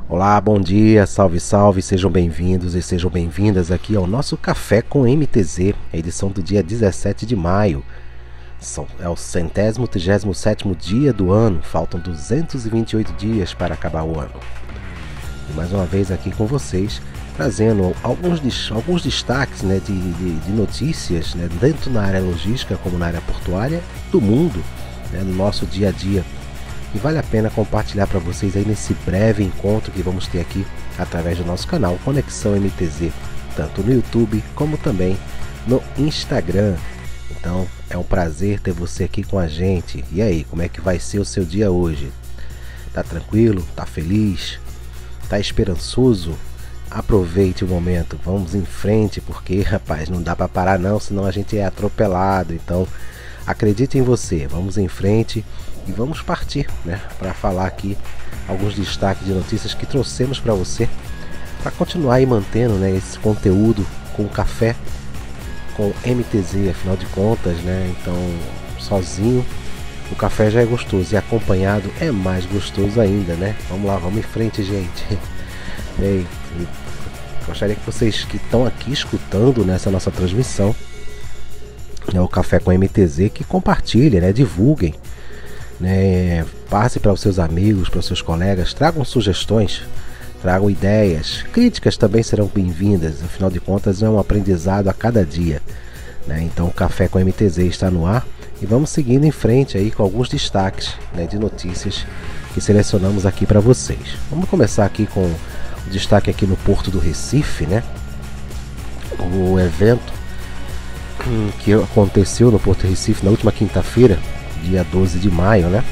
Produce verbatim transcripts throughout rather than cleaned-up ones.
Olá, bom dia, salve, salve, sejam bem-vindos e sejam bem-vindas aqui ao nosso Café com M T Z, a edição do dia dezessete de maio. São, é o centésimo trigésimo sétimo dia do ano, faltam duzentos e vinte e oito dias para acabar o ano. E mais uma vez aqui com vocês, trazendo alguns, alguns destaques, né, de, de, de notícias, né, tanto na área logística como na área portuária do mundo, né, no nosso dia a dia. E vale a pena compartilhar para vocês aí nesse breve encontro que vamos ter aqui através do nosso canal Conexão M T Z, tanto no YouTube como também no Instagram. Então é um prazer ter você aqui com a gente. E aí, como é que vai ser o seu dia hoje? Tá tranquilo? Tá feliz? Tá esperançoso? Aproveite o momento, vamos em frente, porque rapaz, não dá para parar não, senão a gente é atropelado. Então acredite em você, vamos em frente. E vamos partir, né, para falar aqui alguns destaques de notícias que trouxemos para você, para continuar aí mantendo, né, esse conteúdo com café, com M T Z, afinal de contas, né, então sozinho o café já é gostoso e acompanhado é mais gostoso ainda, né? Vamos lá, vamos em frente, gente. Bem, gostaria que vocês que estão aqui escutando nessa nossa transmissão, né, o Café com M T Z, que compartilhem, né, divulguem, né, passe para os seus amigos, para os seus colegas, tragam sugestões, tragam ideias, críticas também serão bem-vindas, afinal de contas é um aprendizado a cada dia, né? Então o Café com M T Z está no ar e vamos seguindo em frente aí com alguns destaques, né, de notícias que selecionamos aqui para vocês. Vamos começar aqui com o destaque aqui no Porto do Recife, né? O evento que aconteceu no Porto do Recife na última quinta-feira, dia doze de maio, né?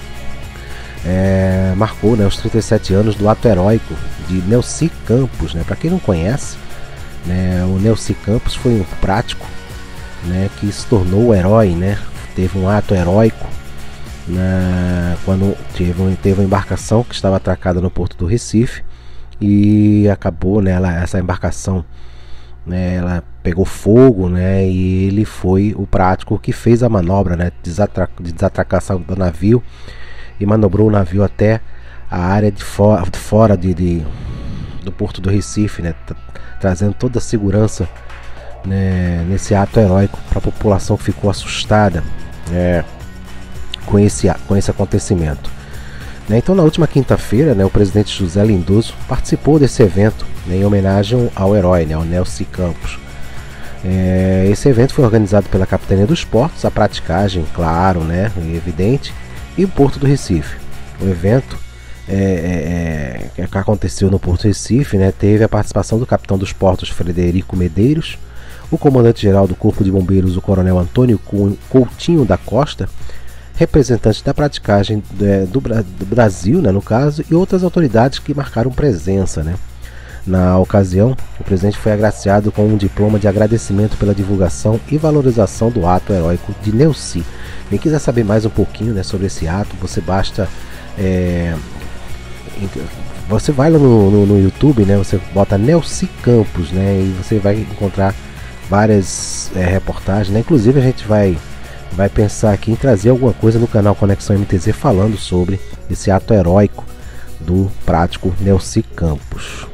É, marcou, né, os trinta e sete anos do ato heróico de Nelci Campos, né? Para quem não conhece, né, o Nelci Campos foi um prático, né, que se tornou herói, né? Teve um ato heróico, né, quando teve, teve uma embarcação que estava atracada no Porto do Recife e acabou, né, ela, essa embarcação, né, ela pegou fogo, né, e ele foi o prático que fez a manobra, né, de, desatra de desatracação do navio e manobrou o navio até a área de, for de fora de, de, do Porto do Recife, né, trazendo toda a segurança, né, nesse ato heróico para a população que ficou assustada, né, com, esse, com esse acontecimento. Né, então na última quinta-feira, né, o presidente José Lindoso participou desse evento, né, em homenagem ao herói, né, ao Nelci Campos. É, esse evento foi organizado pela Capitania dos Portos, a praticagem, claro, né, evidente, e o Porto do Recife. O evento é, é, que aconteceu no Porto do Recife, né, teve a participação do capitão dos portos Frederico Medeiros, o comandante-geral do Corpo de Bombeiros, o coronel Antônio Coutinho da Costa, representantes da praticagem do, do Brasil, né, no caso, e outras autoridades que marcaram presença, né. Na ocasião, o presidente foi agraciado com um diploma de agradecimento pela divulgação e valorização do ato heróico de Nelci. Quem quiser saber mais um pouquinho, né, sobre esse ato, você basta é, você vai lá no, no, no YouTube, né, você bota Nelci Campos, né, e você vai encontrar várias é, reportagens, né, inclusive a gente vai vai pensar aqui em trazer alguma coisa no canal Conexão M T Z falando sobre esse ato heróico do prático Nelci Campos.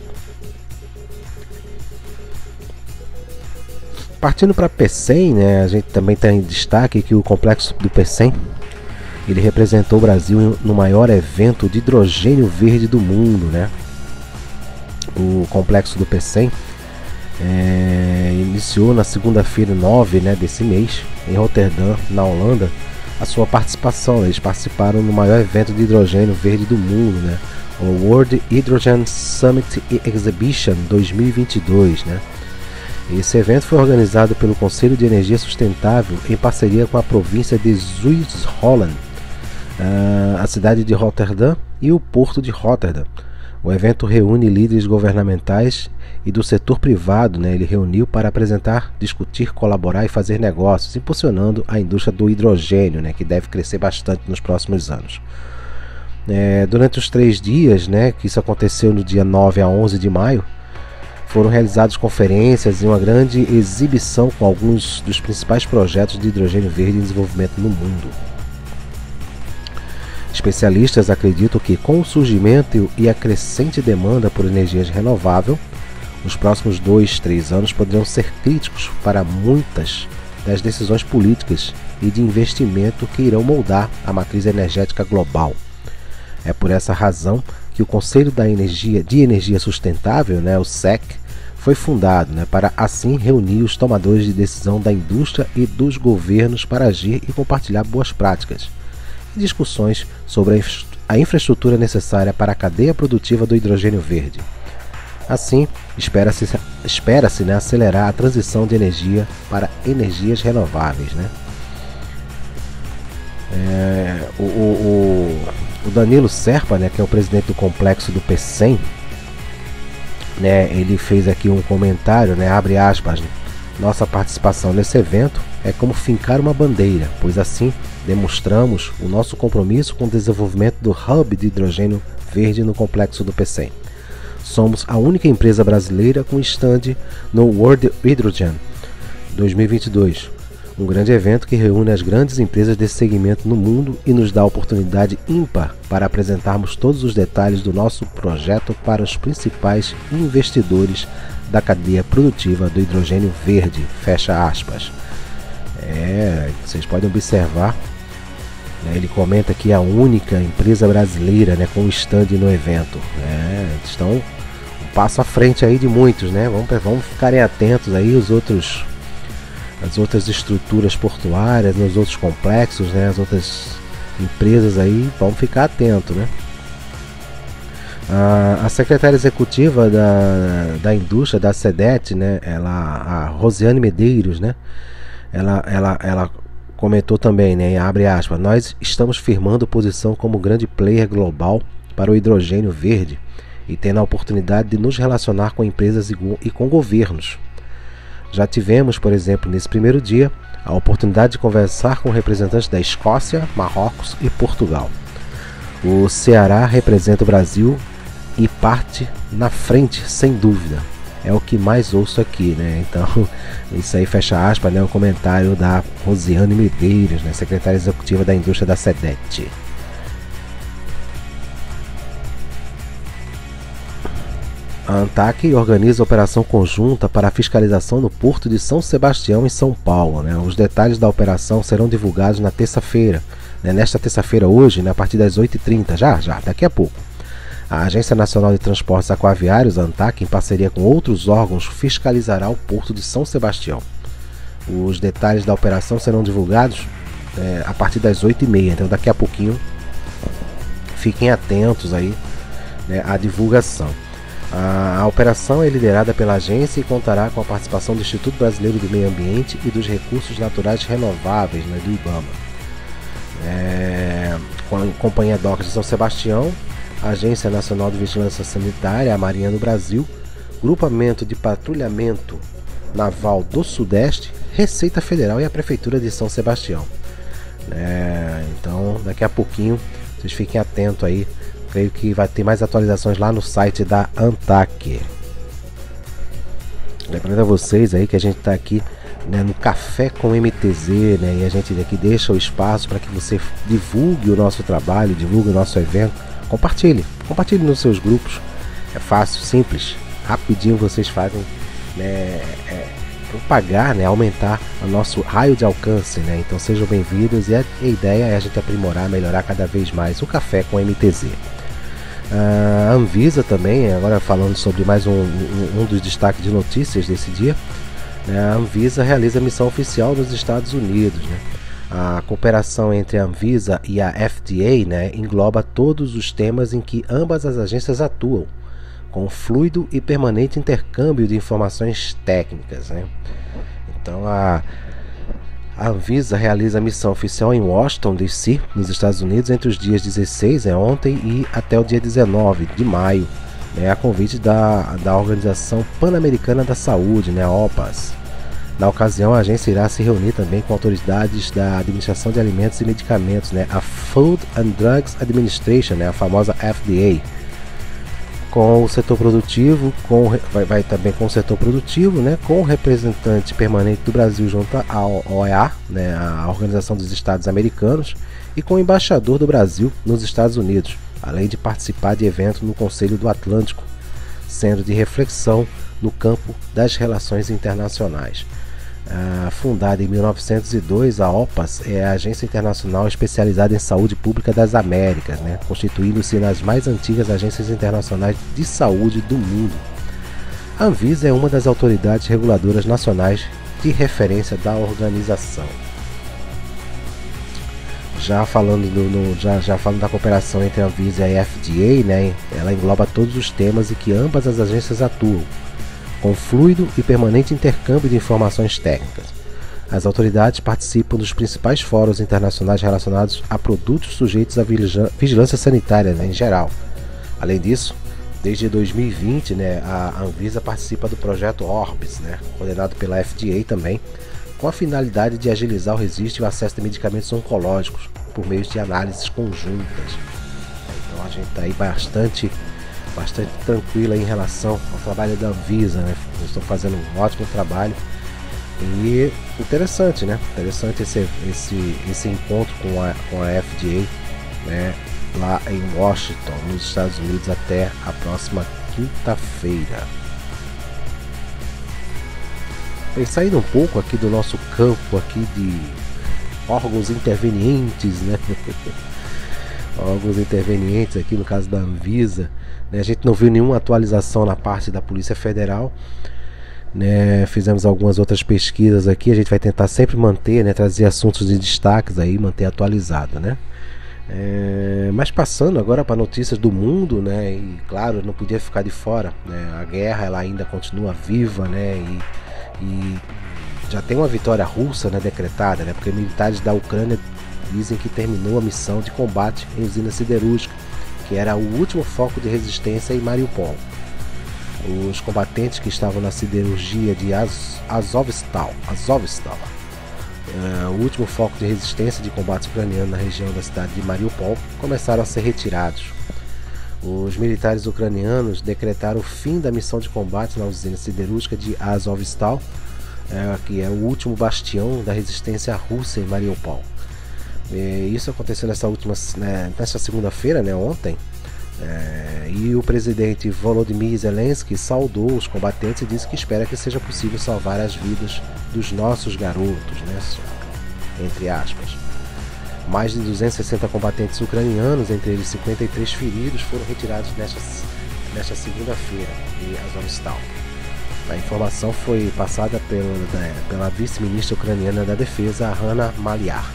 Partindo para Pecém, né, a gente também tem destaque que o complexo do Pecém, ele representou o Brasil no maior evento de hidrogênio verde do mundo, né? O complexo do Pecém é, iniciou na segunda-feira nove, né, desse mês, em Roterdã, na Holanda, a sua participação. Eles participaram no maior evento de hidrogênio verde do mundo, né? O World Hydrogen Summit Exhibition dois mil e vinte e dois, né? Esse evento foi organizado pelo Conselho de Energia Sustentável em parceria com a província de Zuid-Holland, a cidade de Roterdã e o porto de Roterdã. O evento reúne líderes governamentais e do setor privado, né? Ele reuniu para apresentar, discutir, colaborar e fazer negócios, impulsionando a indústria do hidrogênio, né? Que deve crescer bastante nos próximos anos. É, durante os três dias, né, que isso aconteceu no dia nove a onze de maio, foram realizadas conferências e uma grande exibição com alguns dos principais projetos de hidrogênio verde em desenvolvimento no mundo. Especialistas acreditam que, com o surgimento e a crescente demanda por energias renováveis, os próximos dois, três anos poderão ser críticos para muitas das decisões políticas e de investimento que irão moldar a matriz energética global. É por essa razão que o Conselho da Energia, de Energia Sustentável, né, o S E C, foi fundado, né, para assim reunir os tomadores de decisão da indústria e dos governos para agir e compartilhar boas práticas e discussões sobre a, infra a infraestrutura necessária para a cadeia produtiva do hidrogênio verde. Assim, espera-se espera-se, né, acelerar a transição de energia para energias renováveis, né? É, o, o, o Danilo Serpa, né, que é o presidente do complexo do P C E M, né, ele fez aqui um comentário, né, abre aspas, né, nossa participação nesse evento é como fincar uma bandeira, pois assim demonstramos o nosso compromisso com o desenvolvimento do hub de hidrogênio verde no complexo do P C E M. Somos a única empresa brasileira com stand no World Hydrogen dois mil e vinte e dois, um grande evento que reúne as grandes empresas desse segmento no mundo e nos dá a oportunidade ímpar para apresentarmos todos os detalhes do nosso projeto para os principais investidores da cadeia produtiva do hidrogênio verde, fecha aspas. É, vocês podem observar, né, ele comenta que é a única empresa brasileira, né, com stand no evento. É, estão um passo à frente aí de muitos, né? Vamos, vamos ficarem atentos aí os outros, as outras estruturas portuárias, nos outros complexos, né? As outras empresas aí, vamos ficar atentos, né? A, a secretária executiva da, da indústria da SEDET, né? Ela, a Rosiane Medeiros, né? Ela, ela, ela comentou também, né, abre aspas, nós estamos firmando posição como grande player global para o hidrogênio verde e tendo a oportunidade de nos relacionar com empresas e, e com governos. Já tivemos, por exemplo, nesse primeiro dia, a oportunidade de conversar com representantes da Escócia, Marrocos e Portugal. O Ceará representa o Brasil e parte na frente, sem dúvida. É o que mais ouço aqui, né? Então, isso aí fecha aspas, né? O comentário da Rosiane Medeiros, né? Secretária executiva da indústria da SEDET. A ANTAQ organiza operação conjunta para a fiscalização no Porto de São Sebastião, em São Paulo, né? Os detalhes da operação serão divulgados na terça-feira, né? Nesta terça-feira, hoje, né? A partir das oito e trinta, já, já, daqui a pouco. A Agência Nacional de Transportes Aquaviários, ANTAQ, em parceria com outros órgãos, fiscalizará o Porto de São Sebastião. Os detalhes da operação serão divulgados é, a partir das oito e meia, então daqui a pouquinho fiquem atentos aí, né, à divulgação. A, a operação é liderada pela agência e contará com a participação do Instituto Brasileiro do Meio Ambiente e dos Recursos Naturais Renováveis, né, do IBAMA. É, com a Companhia Docas de São Sebastião, a Agência Nacional de Vigilância Sanitária, a Marinha do Brasil, Grupamento de Patrulhamento Naval do Sudeste, Receita Federal e a Prefeitura de São Sebastião. É, então, daqui a pouquinho, vocês fiquem atentos aí. Creio que vai ter mais atualizações lá no site da ANTAQ. Lembrando a vocês aí que a gente está aqui, né, no Café com M T Z, né, e a gente aqui deixa o espaço para que você divulgue o nosso trabalho, divulgue o nosso evento. Compartilhe, compartilhe nos seus grupos. É fácil, simples, rapidinho vocês fazem, né, é, propagar, né, aumentar o nosso raio de alcance, né? Então sejam bem-vindos e a, a ideia é a gente aprimorar, melhorar cada vez mais o Café com M T Z. A Anvisa também, agora falando sobre mais um, um, um dos destaques de notícias desse dia, né, a Anvisa realiza missão oficial nos Estados Unidos, né? A cooperação entre a Anvisa e a F D A, né, engloba todos os temas em que ambas as agências atuam, com fluido e permanente intercâmbio de informações técnicas, né? Então a, a Anvisa realiza a missão oficial em Washington, D C, nos Estados Unidos, entre os dias dezesseis, é ontem, e até o dia dezenove de maio, né, a convite da, da Organização Pan-Americana da Saúde, né, a O P A S. Na ocasião, a agência irá se reunir também com autoridades da Administração de Alimentos e Medicamentos, né, a Food and Drugs Administration, né, a famosa F D A, com o setor produtivo, com, vai, vai também com o setor produtivo, né, com o representante permanente do Brasil junto à O E A, né, a Organização dos Estados Americanos, e com o embaixador do Brasil nos Estados Unidos, além de participar de eventos no Conselho do Atlântico, sendo de reflexão no campo das relações internacionais. Uh, fundada em mil novecentos e dois, a OPAS é a Agência Internacional Especializada em Saúde Pública das Américas, né, constituindo-se nas mais antigas agências internacionais de saúde do mundo. A Anvisa é uma das autoridades reguladoras nacionais de referência da organização. Já falando, do, no, já, já falando da cooperação entre a Anvisa e a F D A, né, ela engloba todos os temas em que ambas as agências atuam, com fluido e permanente intercâmbio de informações técnicas. As autoridades participam dos principais fóruns internacionais relacionados a produtos sujeitos à vigilância sanitária, né, em geral. Além disso, desde dois mil e vinte, né, a Anvisa participa do projeto Orbis, né, coordenado pela F D A também, com a finalidade de agilizar o registro e o acesso de medicamentos oncológicos por meio de análises conjuntas. Então a gente está aí bastante bastante tranquila em relação ao trabalho da Anvisa, né? Eles estão fazendo um ótimo trabalho e interessante, né? Interessante esse, esse, esse encontro com a, com a F D A, né? Lá em Washington, nos Estados Unidos, até a próxima quinta-feira. Bem, saindo um pouco aqui do nosso campo aqui de órgãos intervenientes, né? órgãos intervenientes aqui no caso da Anvisa, né? A gente não viu nenhuma atualização na parte da Polícia Federal, né? Fizemos algumas outras pesquisas aqui, a gente vai tentar sempre manter, né? Trazer assuntos de destaques aí, manter atualizado, né? É, mas passando agora para notícias do mundo, né? E claro, não podia ficar de fora, né? A guerra ela ainda continua viva, né? E, e já tem uma vitória russa, né, decretada, né? Porque militares da Ucrânia dizem que terminou a missão de combate em usina siderúrgica, que era o último foco de resistência em Mariupol. Os combatentes que estavam na siderurgia de Az Azovstal, Azovstal uh, o último foco de resistência de combate ucraniano na região da cidade de Mariupol, começaram a ser retirados. Os militares ucranianos decretaram o fim da missão de combate na usina siderúrgica de Azovstal, uh, que é o último bastião da resistência russa em Mariupol. Isso aconteceu nessa última, né, nessa segunda-feira, né, ontem, é, e o presidente Volodymyr Zelensky saudou os combatentes e disse que espera que seja possível salvar as vidas dos nossos garotos, né, entre aspas. Mais de duzentos e sessenta combatentes ucranianos, entre eles cinquenta e três feridos, foram retirados nesta, nesta segunda-feira de Azovstal. A informação foi passada pela, né, pela vice-ministra ucraniana da Defesa, Hanna Maliar.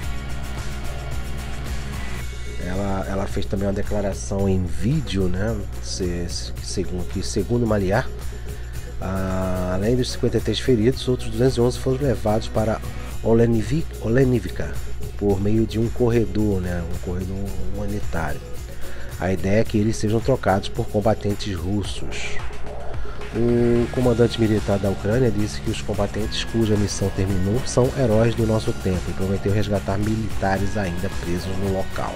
Ela, ela fez também uma declaração em vídeo, né, se, se, segundo, que segundo Maliar, ah, além dos cinquenta e três feridos, outros duzentos e onze foram levados para Olenivka por meio de um corredor, né, um corredor humanitário. A ideia é que eles sejam trocados por combatentes russos. O comandante militar da Ucrânia disse que os combatentes cuja missão terminou são heróis do nosso tempo e prometeu resgatar militares ainda presos no local.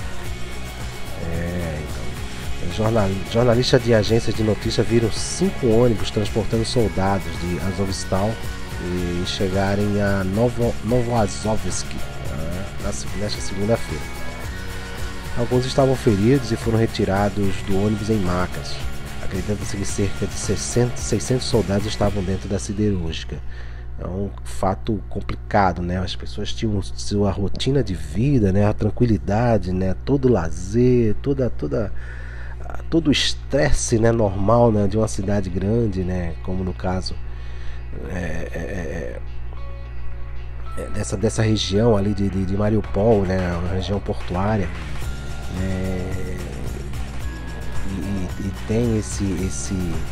É, então, jornal, jornalistas de agências de notícias viram cinco ônibus transportando soldados de Azovstal e chegarem a Novo, Novoazovsk uh, nesta segunda-feira. Alguns estavam feridos e foram retirados do ônibus em macas. Acredita-se que cerca de seiscentos soldados estavam dentro da siderúrgica. É um fato complicado, né? As pessoas tinham sua rotina de vida, né? A tranquilidade, né? Todo o lazer, toda, toda, todo o estresse, né? Normal, né? De uma cidade grande, né? Como no caso é, é, é, dessa, dessa região ali de, de, de Mariupol, né? Uma região portuária. É, e, e, e tem esse, esse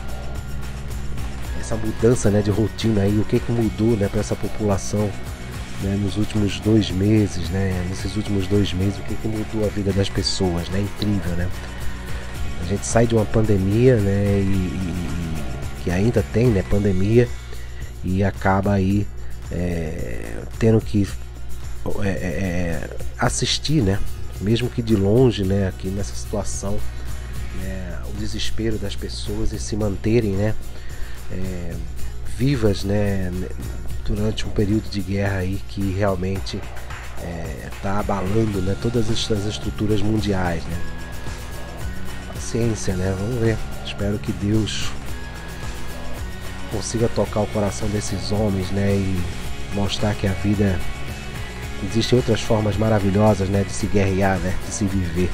essa mudança, né, de rotina aí, o que que mudou, né, para essa população, né, nos últimos dois meses, né, nesses últimos dois meses, o que que mudou a vida das pessoas, né, incrível, né, a gente sai de uma pandemia, né, e, e que ainda tem, né, pandemia, e acaba aí é, tendo que é, é, assistir, né, mesmo que de longe, né, aqui nessa situação né, o desespero das pessoas em se manterem, né, é, vivas, né, durante um período de guerra aí que realmente está é, abalando, né, todas as estruturas mundiais, né. Paciência, né, vamos ver. Espero que Deus consiga tocar o coração desses homens, né, e mostrar que a vida existem outras formas maravilhosas, né, de se guerrear, né, de se viver.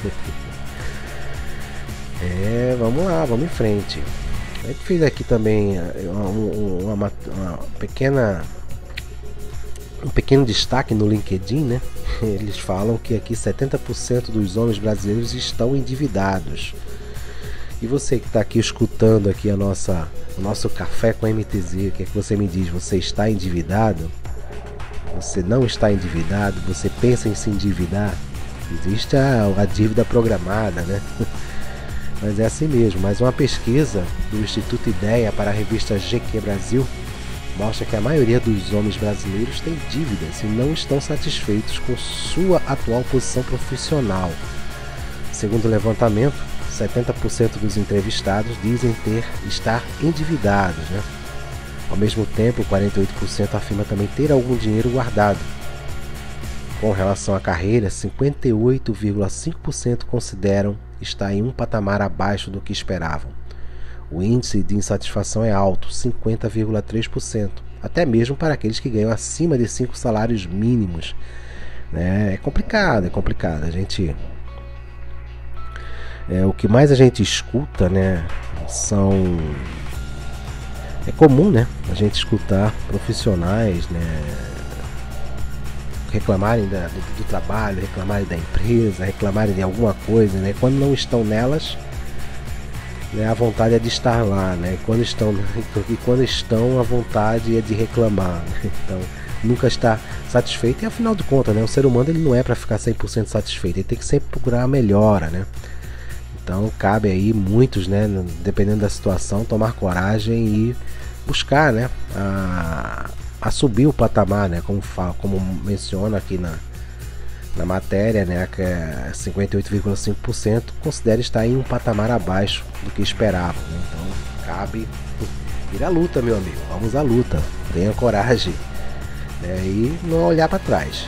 É, vamos lá, vamos em frente. A gente fez aqui também uma, uma, uma pequena um pequeno destaque no LinkedIn, né? Eles falam que aqui setenta por cento dos homens brasileiros estão endividados. E você que está aqui escutando aqui a nossa, o nosso Café com M T Z, o que é que você me diz? Você está endividado? Você não está endividado? Você pensa em se endividar? Existe a, a dívida programada, né? Mas é assim mesmo. Mas uma pesquisa do Instituto Ideia para a revista G Q Brasil mostra que a maioria dos homens brasileiros tem dívidas e não estão satisfeitos com sua atual posição profissional. Segundo o levantamento, setenta por cento dos entrevistados dizem ter estar endividados, né? Ao mesmo tempo, quarenta e oito por cento afirma também ter algum dinheiro guardado. Com relação à carreira, cinquenta e oito vírgula cinco por cento consideram estar em um patamar abaixo do que esperavam. O índice de insatisfação é alto, cinquenta vírgula três por cento, até mesmo para aqueles que ganham acima de cinco salários mínimos. É complicado, é complicado. A gente, é, o que mais a gente escuta, né, são... É comum, né, a gente escutar profissionais, né, reclamarem da, do, do trabalho, reclamarem da empresa, reclamarem de alguma coisa, né, quando não estão nelas, né, a vontade é de estar lá, né, quando estão, e quando estão, a vontade é de reclamar, né? Então nunca está satisfeito, e afinal de contas, né, o ser humano ele não é para ficar cem por cento satisfeito, ele tem que sempre procurar a melhora, né. Então cabe aí muitos, né, dependendo da situação, tomar coragem e buscar, né, a, a subir o patamar, né, como, fala, como menciona aqui na, na matéria, né, que é cinquenta e oito vírgula cinco por cento considera estar em um patamar abaixo do que esperavam, né? Então cabe ir à luta, meu amigo, vamos à luta, tenha coragem, né, e não olhar para trás.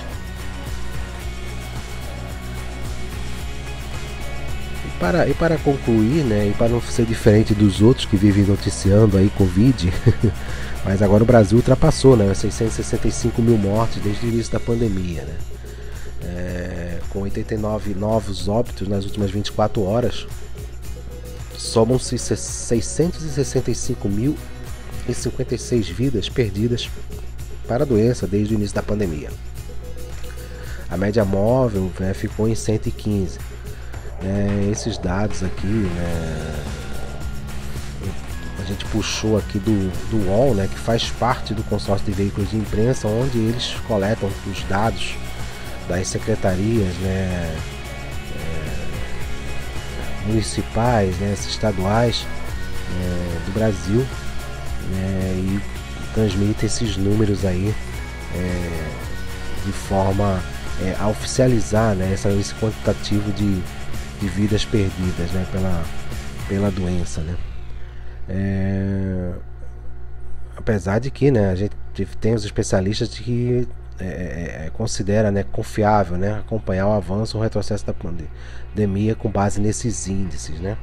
Para, e para concluir, né, e para não ser diferente dos outros que vivem noticiando aí Covid, mas agora o Brasil ultrapassou, né, seiscentos e sessenta e cinco mil mortes desde o início da pandemia, né, é, com oitenta e nove novos óbitos nas últimas vinte e quatro horas, somam-se seiscentos e sessenta e cinco mil e cinquenta e seis vidas perdidas para a doença desde o início da pandemia. A média móvel, né, ficou em cento e quinze. É, esses dados aqui, né, a gente puxou aqui do, do U O L, né, que faz parte do consórcio de veículos de imprensa, onde eles coletam os dados das secretarias, né, é, municipais, né, estaduais, é, do Brasil, né, e transmitem esses números aí é, de forma é, a oficializar, né, essa, esse quantitativo de de vidas perdidas, né, pela, pela doença, né. É, apesar de que, né, a gente tem os especialistas que é, é, considera, né, confiável, né, acompanhar o avanço ou o retrocesso da pandemia com base nesses índices, né.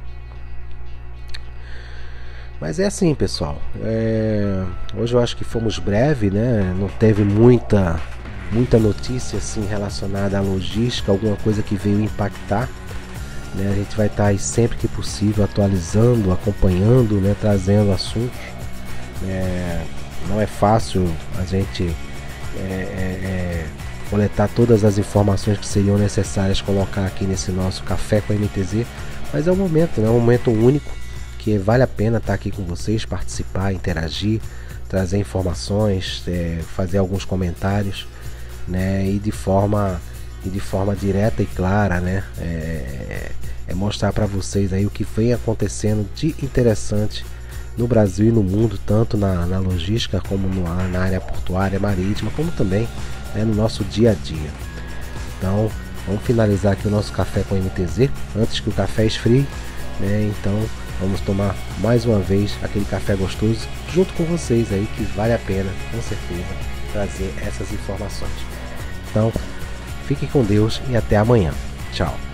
Mas é assim, pessoal, é, hoje eu acho que fomos breve, né, não teve muita muita notícia assim relacionada à logística, alguma coisa que veio impactar. Né, a gente vai estar aí sempre que possível atualizando, acompanhando, né, trazendo assuntos. É, não é fácil a gente é, é, é, coletar todas as informações que seriam necessárias colocar aqui nesse nosso Café com a M T Z, mas é um momento, né, um momento único que vale a pena estar aqui com vocês, participar, interagir, trazer informações, é, fazer alguns comentários, né, e de forma e de forma direta e clara, né, é, é mostrar para vocês aí o que vem acontecendo de interessante no Brasil e no mundo, tanto na, na logística como no, na área portuária, marítima, como também, né, no nosso dia a dia. Então vamos finalizar aqui o nosso Café com M T Z. Antes que o café esfrie, né? Então vamos tomar mais uma vez aquele café gostoso junto com vocês aí, que vale a pena, com certeza, trazer essas informações. Então, fique com Deus e até amanhã. Tchau.